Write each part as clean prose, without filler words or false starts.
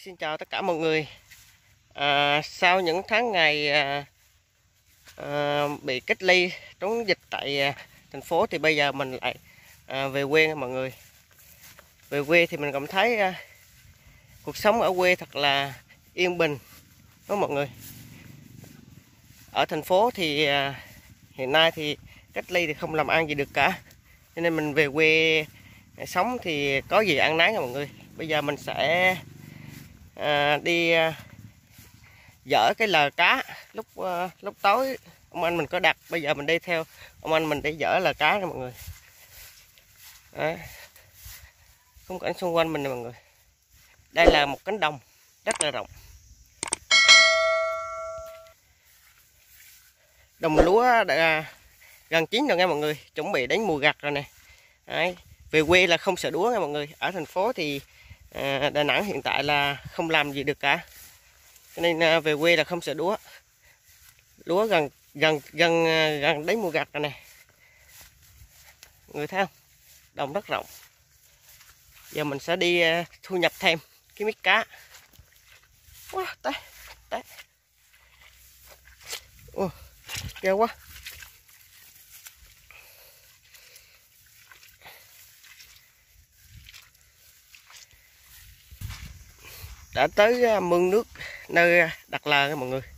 Xin chào tất cả mọi người. Sau những tháng ngày bị cách ly chống dịch tại thành phố thì bây giờ mình lại về quê nha mọi người. Về quê thì mình cảm thấy cuộc sống ở quê thật là yên bình, đúng không mọi người? Ở thành phố thì hiện nay thì cách ly thì không làm ăn gì được cả, cho nên mình về quê sống thì có gì ăn nấy nha mọi người. Bây giờ mình sẽ đi dỡ cái lờ cá lúc tối ông anh mình có đặt, bây giờ mình đi theo ông anh mình để dỡ lờ cá nha mọi người. Đó. Khung cảnh xung quanh mình nè mọi người, đây là một cánh đồng rất là rộng, đồng lúa đã gần chín rồi nha mọi người, chuẩn bị đến mùa gặt rồi nè. Đấy. Về quê là không sợ đúa nha mọi người. Ở thành phố thì Đà Nẵng hiện tại là không làm gì được cả, cho nên về quê là không sợ đúa. Lúa gần đến mùa gặt rồi nè, người thấy không, đồng rất rộng. Giờ mình sẽ đi thu nhập thêm cái mít cá. Wow, té ghê quá. Đã tới mương nước nơi đặt lờ nha mọi người.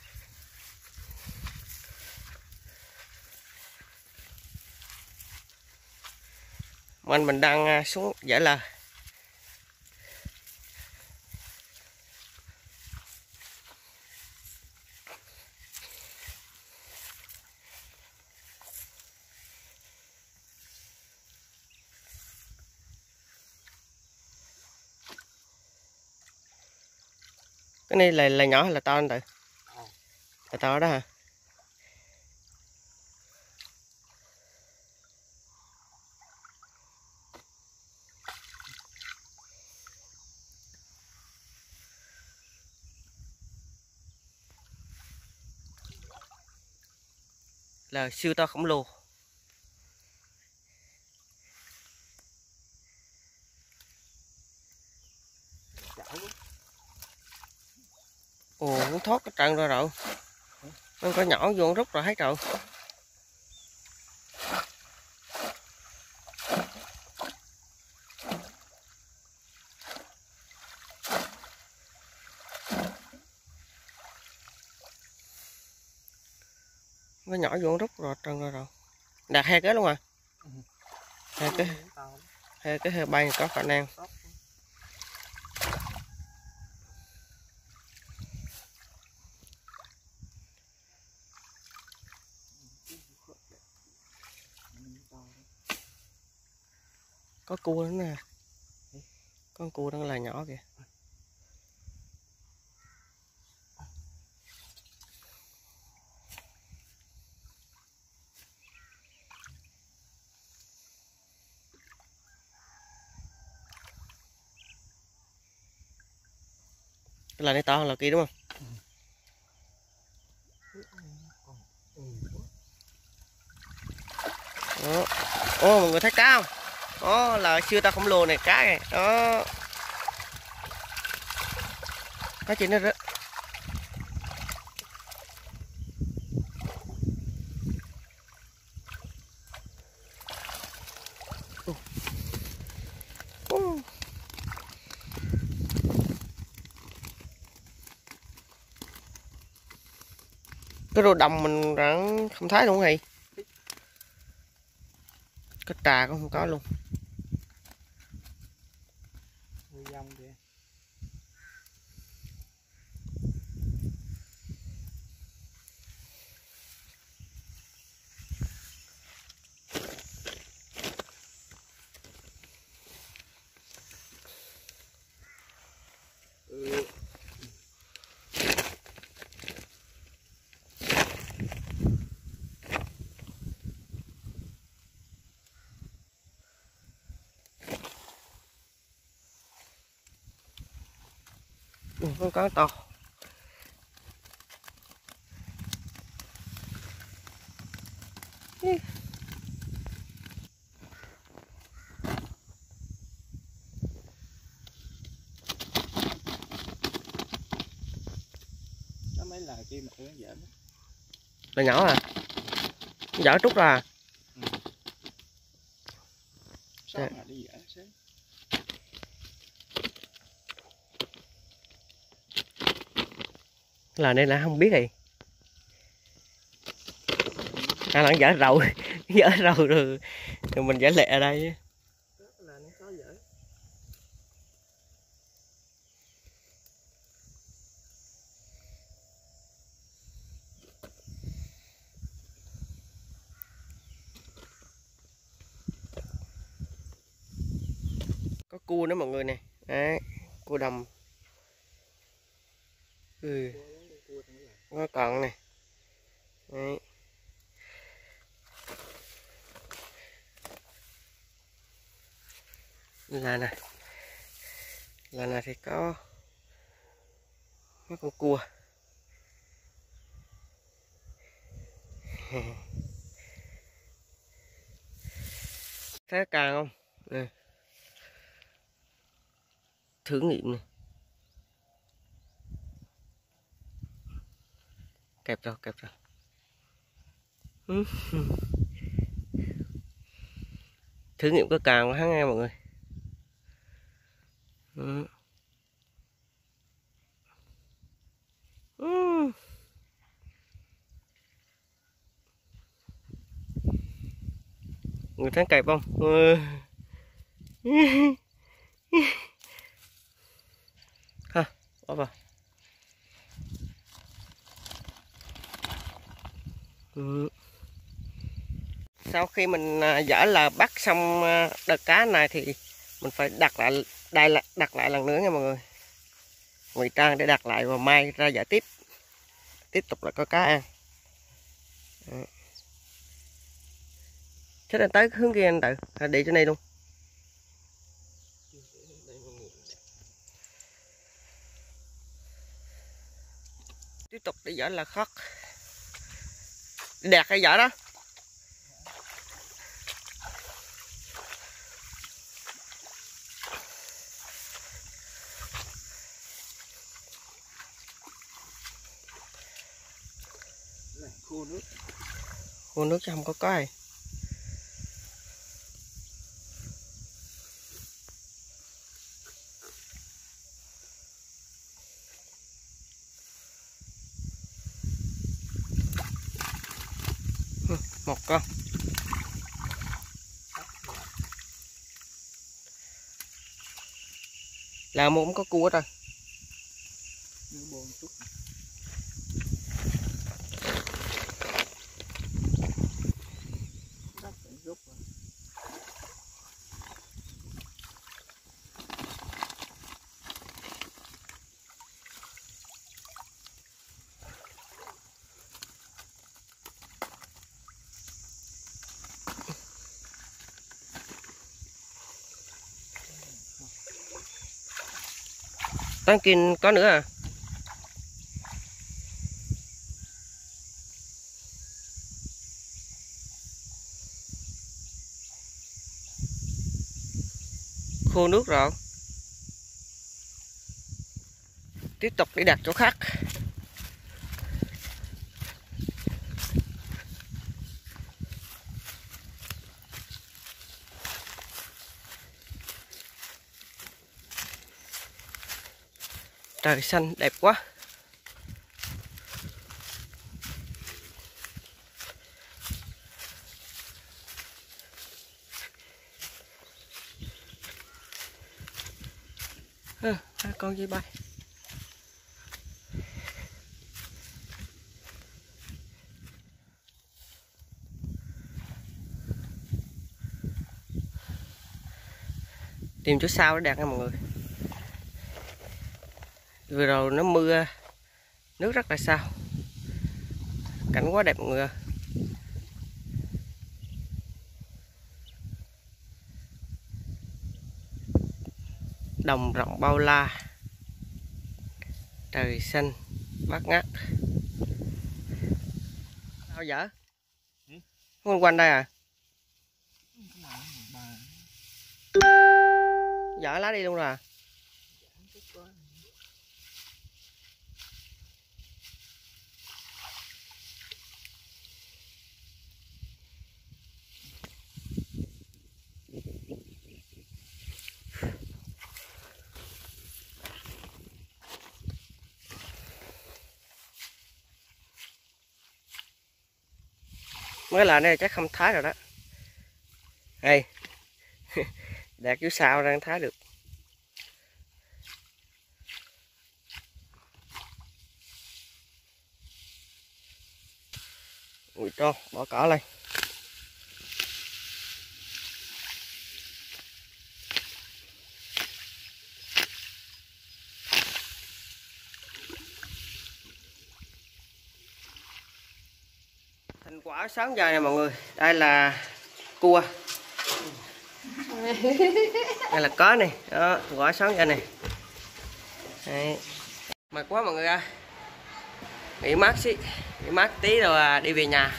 Mình đang xuống dỡ lờ. Cái này là nhỏ hay là to anh Tự? Là to đó hả? Là siêu to khổng lồ. Ồ, nó thoát cái trận rồi rồi. Nó có nhỏ vô rút rồi hết rồi. Nó nhỏ vô rút rồi trần rồi. Đạt hai cái luôn à? Hai cái hơi bay có khả năng. Có cua nữa nè, con cua đang là nhỏ kìa. Cái là này to hơn là kia đúng không? Đó. Ô, mọi người thấy cá không? Đó là siêu to khổng lồ này, cá này. Đó. Cá trên nó rớt. Cái đồ đồng mình rắn không thấy luôn hay. Cái trà cũng không có luôn. Con cá to. là chi mà nó dở. Là nhỏ à? Dở trút ra à? Sao mà đi dở sớm. Là nên là không biết gì. À là dở rầu, dở rầu rồi mình dở lẹ ở đây. Là nó có dở. Có cua nữa mọi người nè. Đấy, cua đầm. Ừ. Nó còn nè. Đấy. Là nè thì có mấy con cua. Thấy càng không? Nè. Thử nghiệm nè. Kẹp rồi. Thử nghiệm có càng hắn nghe mọi người. Người thấy kẹp không? Ha, bỏ vào. Sau khi mình dở là bắt xong đợt cá này thì mình phải đặt lại đây, đặt lại lần nữa nha mọi người, ngụy trang để đặt lại và mai ra dở tiếp tục là có cá ăn. Chết anh tới hướng kia anh tự hay đi chỗ này luôn. Tiếp tục để dở là khót đẹp hay dở đó. Khô nước chứ không có ai. Một con. Là một cũng có cua rồi. Tán kinh có nữa à? Khô nước rồi. Tiếp tục đi đặt chỗ khác. Trời xanh đẹp quá. Hai con dây bay. Tìm chỗ sao để đặt nha mọi người. Vừa rồi nó mưa, nước rất là sao, cảnh quá đẹp mọi người. Đồng rộng bao la, trời xanh bát ngát. Sao dở? Quanh quanh đây à? Dở lá đi luôn rồi à? mấy loại này chắc không thái rồi đó. Đây đạt chú sao đang thái được. Ui cho bỏ cỏ lên. Thành quả sáng giờ này mọi người, đây là cua, đây là có này, đó thành quả sáng giờ này. Đấy. Mệt quá mọi người ơi, nghỉ mát tí rồi đi về nhà.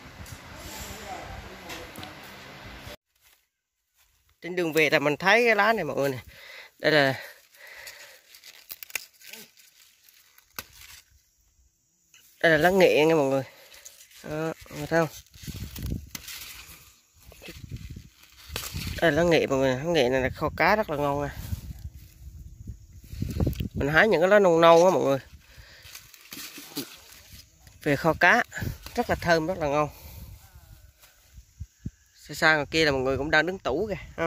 Trên đường về là mình thấy cái lá này mọi người này, đây là lá nghệ nha mọi người. Đó, thấy không? Đây là lá nghệ mọi người, lá nghệ này là kho cá rất là ngon nè. Mình hái những cái lá nâu nâu á mọi người, về kho cá rất là thơm, rất là ngon. Xa xa ngoài kia là mọi người cũng đang đứng tủ kìa, không?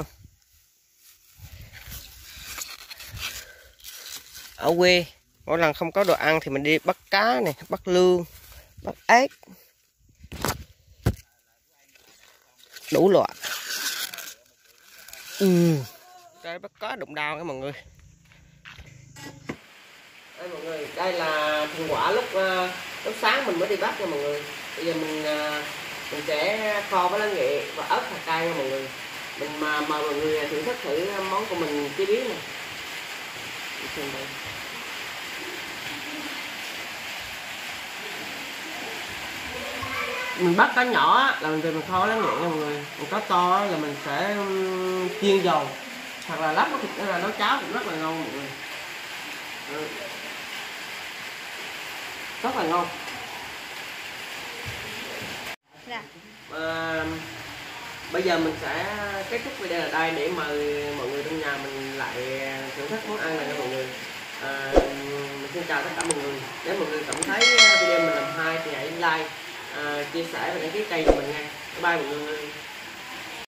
Ở quê mỗi lần không có đồ ăn thì mình đi bắt cá này, bắt lươn, bắt ếch, đủ loại. Đây bắt cá đụng đào nha mọi người. Đây mọi người, đây là thành quả lúc sáng mình mới đi bắt nha mọi người. Bây giờ mình sẽ kho với lá nghệ và ớt hạt cay nha mọi người. Mình mời mọi người thưởng thức thử món của mình chế biến này. Mình bắt cá nhỏ là mình kho lá nghệ nha mọi người. Còn cá to là mình sẽ chiên dầu hoặc là lắp thịt là nấu cháo cũng rất là ngon mọi người. Rất là ngon. Bây giờ mình sẽ kết thúc video ở đây để mời mọi người trong nhà mình lại thưởng thức món ăn này nha mọi người. Mình xin chào tất cả mọi người. Nếu mọi người cảm thấy video mình làm hay thì hãy like, chia sẻ và đăng ký kênh của mình nha. Bye bye mọi người.